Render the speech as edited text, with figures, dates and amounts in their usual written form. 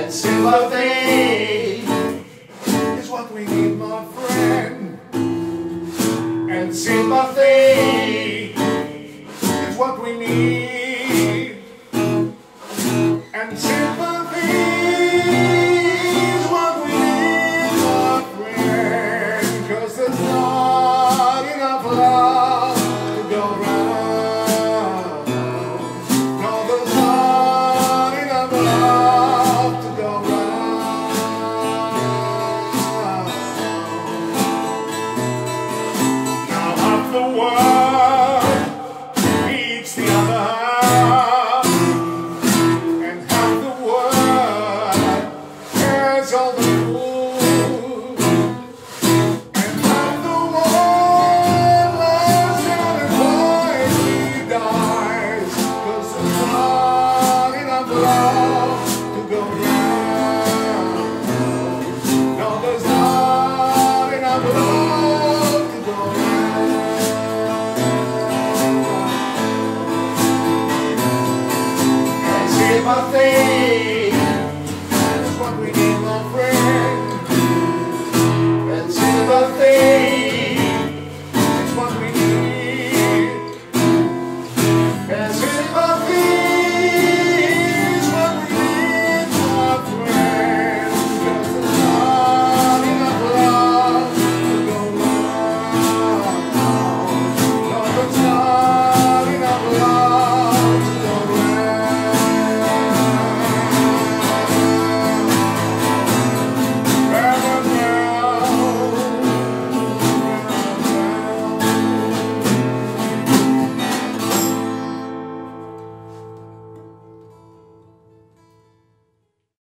and sympathy is what we need, my friend. And sympathy is what we need. And sympathy is what we need, my friend. 'Cause there's not enough love to go round. No, there's not enough love to go round. Now half the world needs the other half, and half the world has all the food, and half the world loves down and quietly dies, 'cause there's not enough love to go round. No, there's not enough love to go round. And sympathy is what we need, my friend.